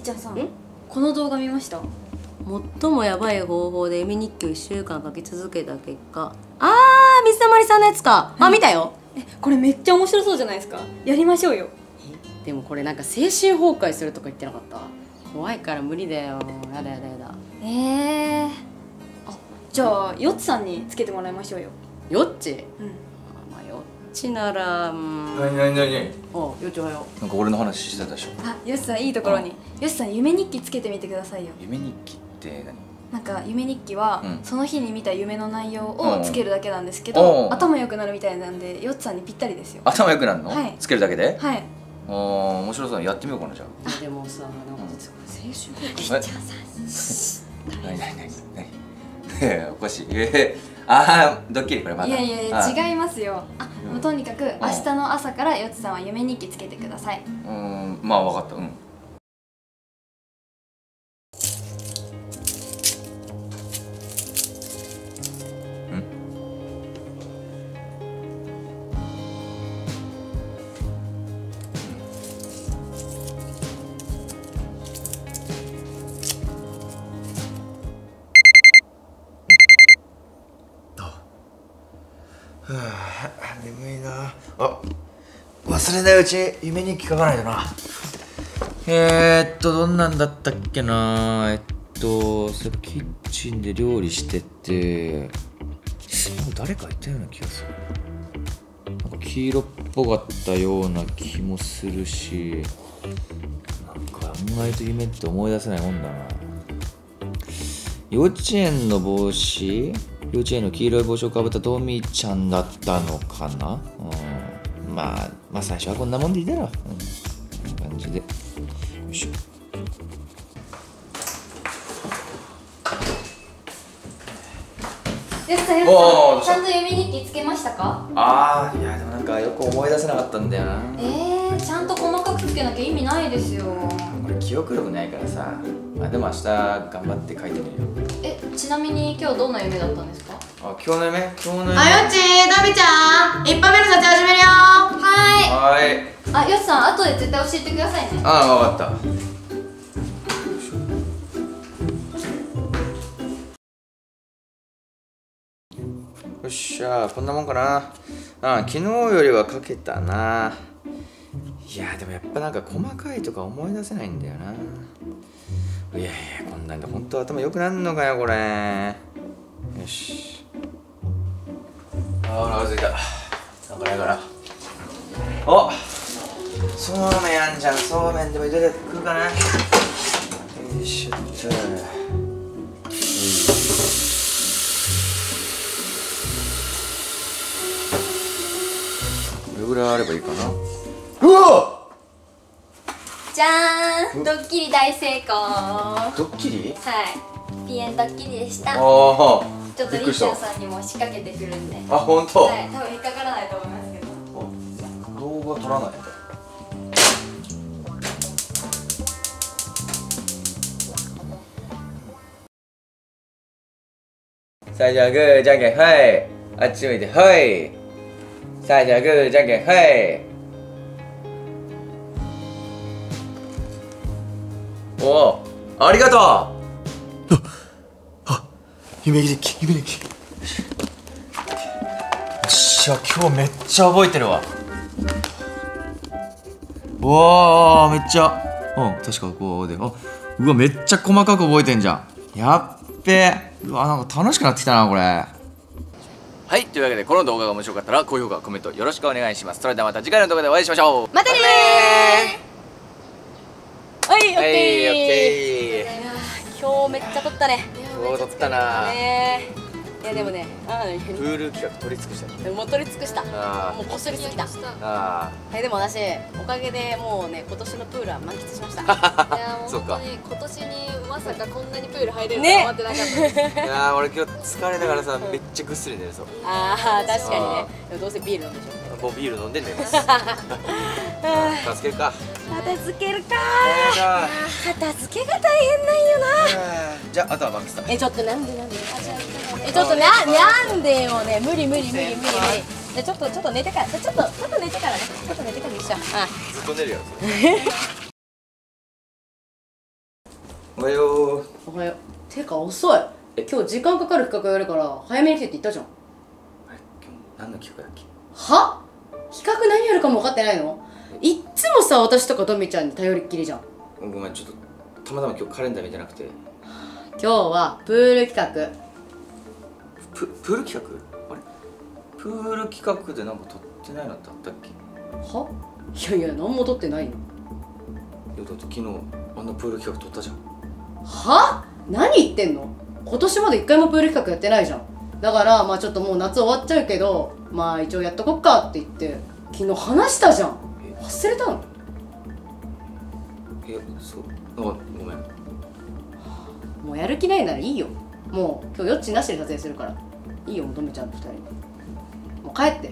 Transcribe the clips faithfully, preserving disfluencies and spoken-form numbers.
ちゃんさん、この動画見ました？ 最もヤバい方法で夢日記をいっしゅうかん書き続けた結果、あー水溜りさんのやつか。あ、見たよ。 え、これめっちゃ面白そうじゃないですか。やりましょうよ。 でもこれなんか精神崩壊するとか言ってなかった？怖いから無理だよ。やだやだやだ。 えー、あ、じゃあヨッツさんにつけてもらいましょうよ。 よっち？うん、 うん。 まあよっちなら、うん。 なになになに？ あ、よっちおはよなんか俺の話してたでしょ。 あ、ヨッツさんいいところに。ヨッツさん夢日記つけてみてくださいよ。 夢日記って何？ なんか夢日記は、うん、その日に見た夢の内容をつけるだけなんですけうど、 ん、 頭良くなるみたいなんでヨッツさんにぴったりですよ。 頭良くなるの？ はい。 つけるだけで？ はい。 ああ、面白そう。やってみようかなじゃあ。でもさ、なんか実は青春ピッチャーさん。 なになになになに？おかしい。えー、ああ、ドッキリこれまだ。 いやいや違いますよ。あ、もうとにかく明日の朝からヨッツさんは夢日記つけてください。 うん、まあ分かった。うん。はあ、眠いなあ。忘れないうちに夢日記書かないとな。えー、っとどんなんだったっけな。えっとそれキッチンで料理してて、もう誰かいたような気がする。なんか黄色っぽかったような気もするし、なんか案外と夢って思い出せないもんだな。幼稚園の帽子、幼稚園の黄色い帽子をかぶったトミーちゃんだったのかな、うん、まあまあ最初はこんなもんでいいだろう、うん、こんな感じで。よいしょ。 ヨッツさん、ヨッツさん、ちゃんと夢日記つけましたか？ ああ、いやでもなんかよく思い出せなかったんだよな。 えー、ちゃんと細かくつけなきゃ意味ないですよ。 これ記憶力ないからさ。まあでも明日頑張って書いてみるよ。 え、ちなみに今日どんな夢だったんですか？ あ、今日の夢？今日の夢。 あ、よっちー、ダビちゃん、一杯目の撮影始めるよ。 はーい。 はーい。あ、ヨッツさん、後で絶対教えてくださいね。 ああ、分かった。よっしゃ、こんなもんかな。あ、昨日よりは書けたな。いやでもやっぱなんか細かいとか思い出せないんだよな。いやいや、こんなんで本当頭良くなるのかよこれ。よし。あー、お腹すいた。なんかないかな。お、そうめんあんじゃん。そうめんでも出てくるかな。よいしょっと。これぐらいあればいいかな。うわ！ じゃーん、ドッキリ大成功。 ドッキリ？ はい、ピエンドッキリでした。 ああ、 ちょっとリッチャーさんにも仕掛けてくるんで。 あ、本当。 はい、多分引っかからないと思いますけど。 動画撮らないんだ。さあじゃあグーじゃんけんはいあっち向いてはいさあじゃあグーじゃんけんはいおおありがとう。ああ夢日記夢日記よっしゃ今日めっちゃ覚えてるわ。うわーめっちゃうん確かこうであうわめっちゃ細かく覚えてんじゃん。やっべえ。うわなんか楽しくなってきたなこれ。はいというわけでこの動画が面白かったら高評価コメントよろしくお願いします。それではまた次回の動画でお会いしましょう。 またねー。 はい、オッケー。 はいオッケー。今日めっちゃ撮ったね。 ー。今日撮ったな。 ねいやでもね、あプール企画取り尽くしたね。 もう撮り尽くした。 あもうこすりすぎた。 あはいでも私おかげでもうね今年のプールは満喫しました。 いやもうそうか本当に今年にまさかこんなにプール入れるとは思ってなかった。 あいやー俺今日疲れたからさめっちゃぐっすり寝るそう。 ああ確かにね。でもどうせビール飲んでしょ。 もうビール飲んで寝ます。助けるか。 片付けるかあ片付けが大変なんよな。 ーじゃああとはマックスだ。 えちょっとなんでなんでえちょっとななんでよね無理無理無理無理無理じゃちょっとちょっと寝てからちょっとちょっと寝てからねちょっと寝てから一緒。 ずっと寝るよ。 おはよう。 おはよう。てか遅い。今日時間かかる企画やるから早めに来てって言ったじゃん。 あれ今日何の企画だっけ？ は？企画何やるかも分かってないの？いっつもさ、私とかドミちゃんに頼りっきりじゃん。 ごめん、ちょっとたまたま今日カレンダー見てなくて。 今日はプール企画。 ププール企画？あれプール企画でなんか撮ってないのってあったっけ？ は？いやいや、何も撮ってないよ。 いやだって昨日あんなプール企画撮ったじゃん。 は？何言ってんの？今年まで一回もプール企画やってないじゃん。だからまあちょっともう夏終わっちゃうけど、まあ一応やっとこっかって言って昨日話したじゃん。忘れたの？ いや、そう、あ、ごめん。 もうやる気ないならいいよ。もう今日よっちなしで撮影するからいいよ。とめちゃんとふたりもう帰って。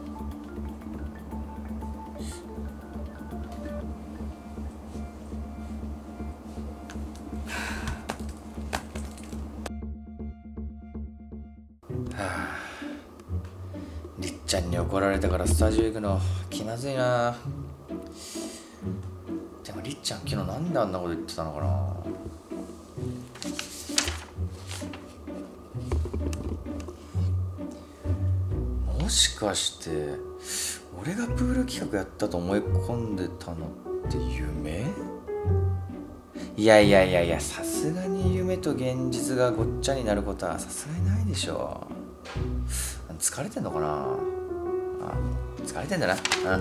りっちゃんに怒られたからスタジオ行くの気まずいな。でもりっちゃん昨日なんであんなこと言ってたのかな。もしかして俺がプール企画やったと思い込んでたのって夢？いやいやいやいや、さすがに夢と現実がごっちゃになることはさすがにないでしょ。疲れてんのかな。あ、疲れてんだな。うん。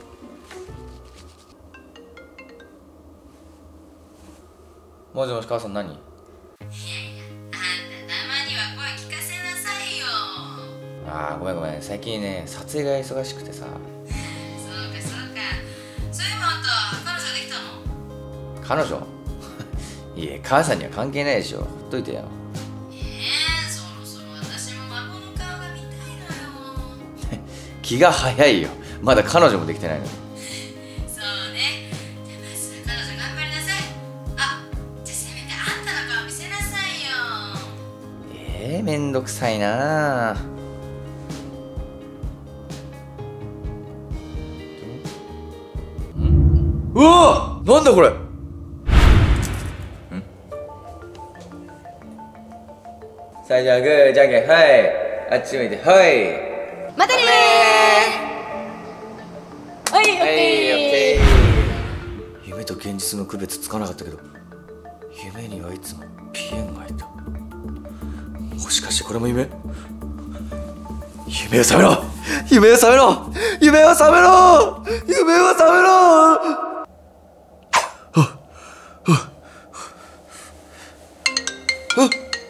もしもし母さん、何？いやいや、あんたたまには声聞かせなさいよ。あー、ごめんごめん、最近ね撮影が忙しくてさ。そうかそうか。そういえばあんた彼女できたの？彼女？いえ、母さんには関係ないでしょ。ほっといてよ。気が早いよ。まだ彼女もできてないのに。そうね。じゃあまず彼女頑張りなさい。あ、じゃあせめてあんたの顔見せなさいよ。えー、めんどくさいなあ。ん？うわ！なんだこれ。ん？さあじゃあグーじゃんけんはい。あっち向いてはい。 またねー。はい、オッケー。 夢と現実の区別つかなかったけど、夢にはいつもピエンがいた。もしかしてこれも夢？夢を覚めろ！夢を覚めろ！夢を覚めろ！夢を覚めろ！はっはっはっ。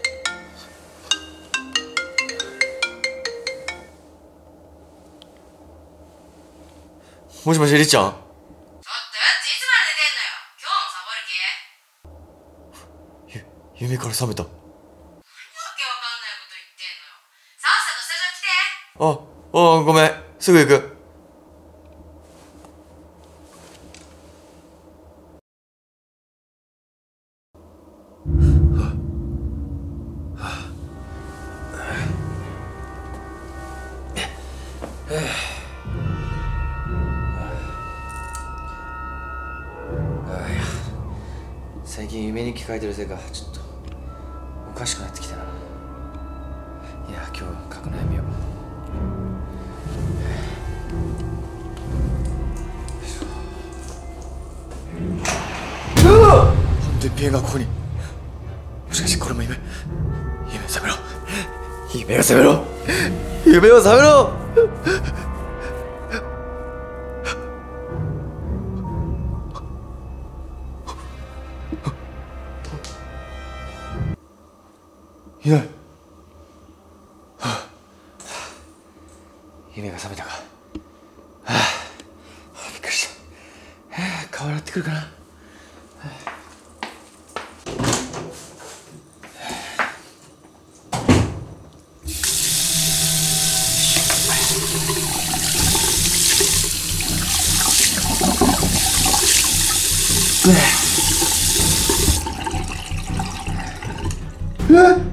もしもし、りっちゃん？ちょっとよっち、いつまで寝てんのよ。今日もサボる気？ゆ、夢から覚めた。何わけわかんないこと言ってんのよ。さっさとスタジオ来て。あ、あ、ごめん、すぐ行く。最近夢日記書いてるせいかちょっとおかしくなってきたな。いや今日書くのやめよう。うわっ！なんでピエンがここに。もしかしてこれも夢？夢を覚めろ！夢を覚めろ！夢を覚めろ！いない。はあ、夢が覚めたか。はあ、はあ、びっくりした。はあ、顔洗ってくるかな。はあ、えっ